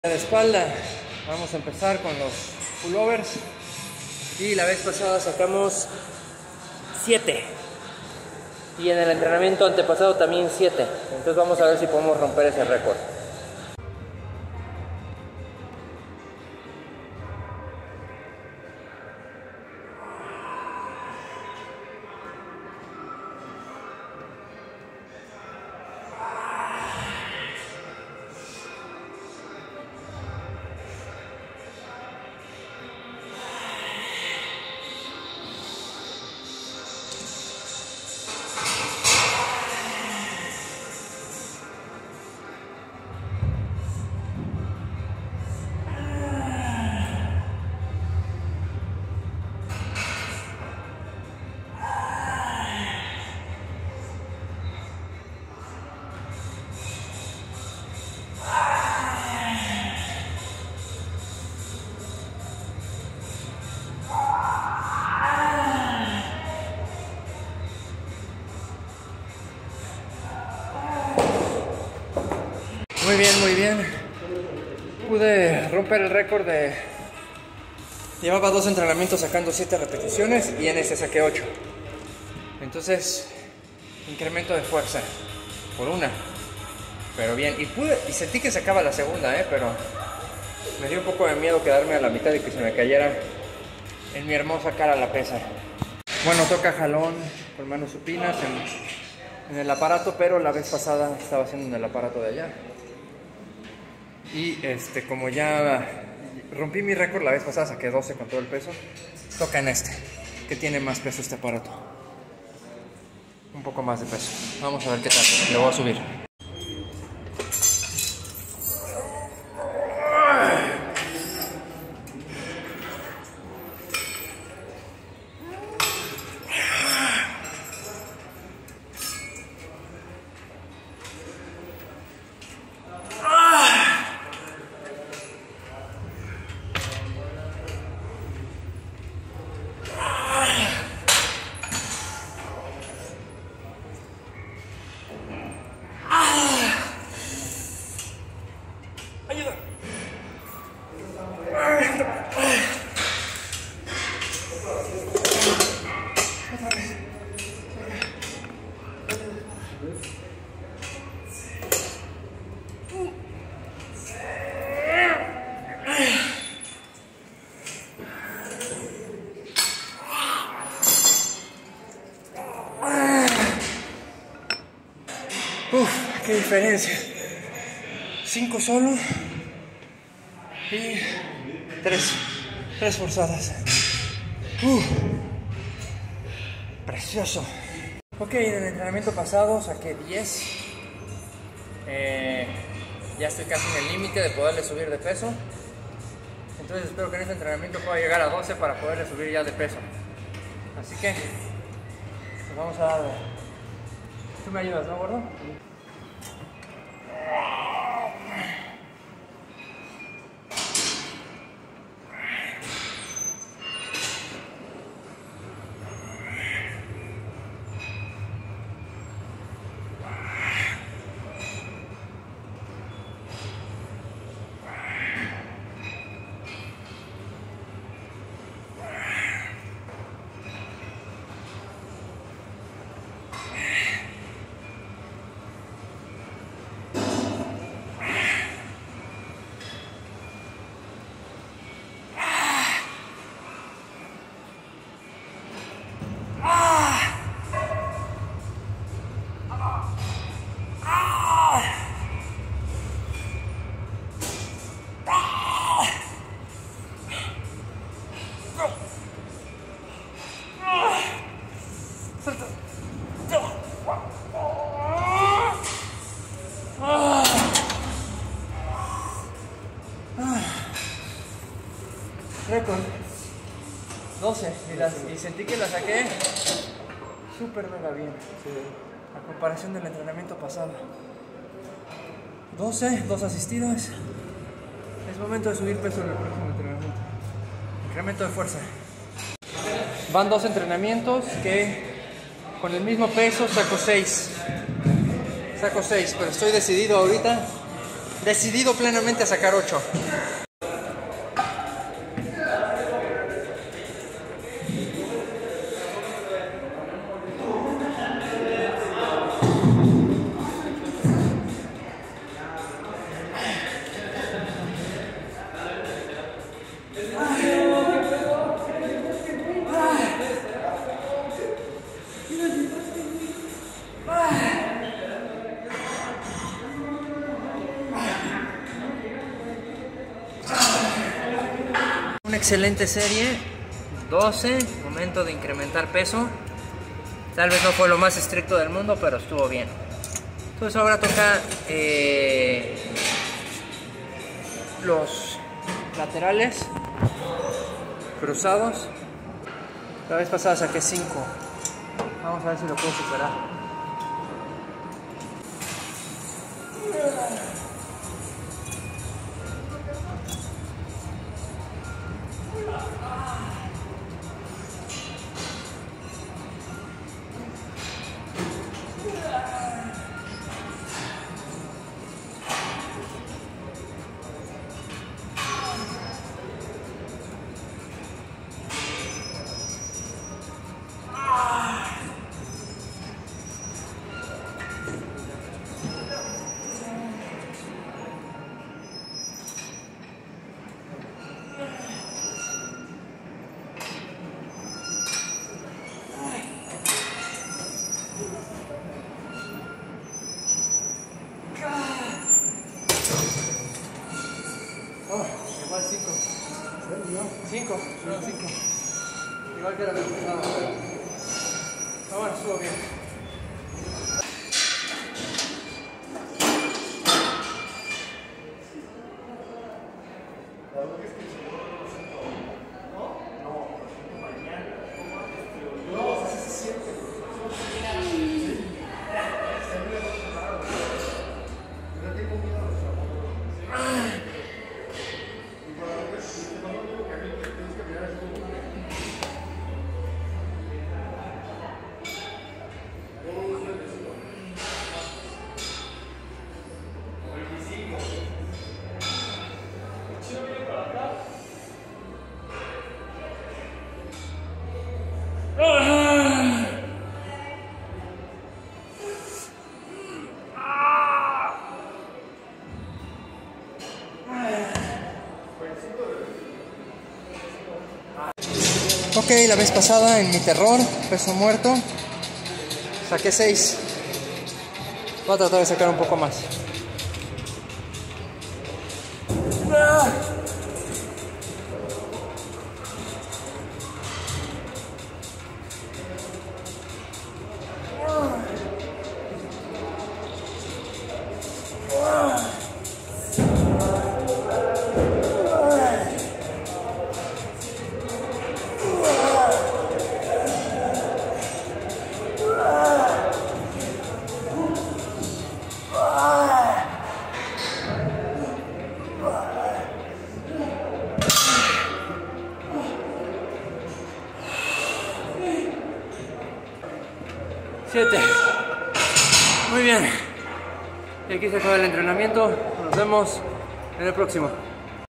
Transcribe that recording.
De espalda, vamos a empezar con los pullovers y la vez pasada sacamos 7 y en el entrenamiento antepasado también 7, entonces vamos a ver si podemos romper ese récord. Muy bien, muy bien. Pude romper el récord de... Llevaba 2 entrenamientos sacando 7 repeticiones y en este saqué 8. Entonces, incremento de fuerza por una. Pero bien, y sentí que sacaba la segunda, pero me dio un poco de miedo quedarme a la mitad y que se me cayera en mi hermosa cara la pesa. Bueno, toca jalón con manos supinas en el aparato, pero la vez pasada estaba haciendo en el aparato de allá. Y como ya rompí mi récord la vez pasada, saqué 12 con todo el peso, toca en que tiene más peso este aparato. Un poco más de peso. Vamos a ver qué tal. Le voy a subir. Qué diferencia. 5 solo y 3 forzadas. Precioso. Ok, en el entrenamiento pasado saqué 10. Ya estoy casi en el límite de poderle subir de peso. Entonces espero que en este entrenamiento pueda llegar a 12 para poderle subir ya de peso. Así que pues vamos a darle. ¿Tú me ayudas, no, gordo? Récord 12 y sentí que la saqué súper mega bien a comparación del entrenamiento pasado. 12, 2 asistidas. Es momento de subir peso en el próximo entrenamiento. Incremento de fuerza. Van 2 entrenamientos que con el mismo peso saco 6. Saco 6, pero estoy decidido ahorita decidido plenamente a sacar 8. Una excelente serie, 12, momento de incrementar peso. Tal vez no fue lo más estricto del mundo, pero estuvo bien. Entonces ahora toca los laterales cruzados. La vez pasada saqué 5. Vamos a ver si lo puedo superar. Igual 5. 5. Igual que la vez pasada. Ah, bueno, estuvo bien. Ok, la vez pasada en mi terror, peso muerto, saqué 6. Voy a tratar de sacar un poco más. Muy bien. Y aquí se acaba el entrenamiento. Nos vemos en el próximo.